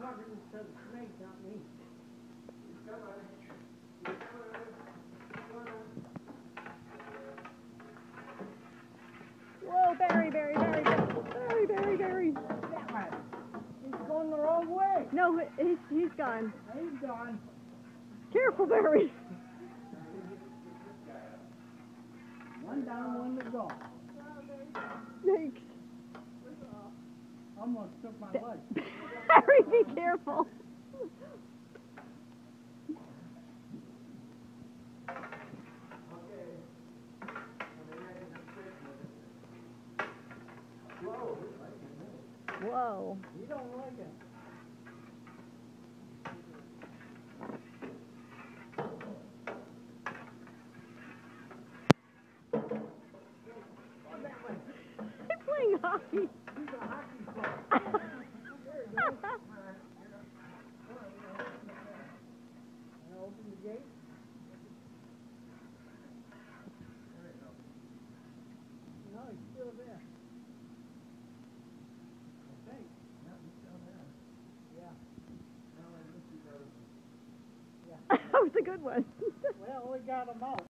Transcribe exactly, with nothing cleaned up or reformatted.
talking to the snake, not me. Whoa, Barry, Barry, Barry, Barry, Barry, Barry. He's going the wrong way. No, he's, he's gone. He's gone. Careful, Barry. One down, one to go. Thanks. Almost took my leg. Barry, be careful. Whoa. You don't like it. They're playing hockey. He's a hockey player. There you go. Can I open the gate? No, he's still there. I think. No, he's still there. Yeah. No, I think he goes. Yeah. That was a good one. Well, we got him out.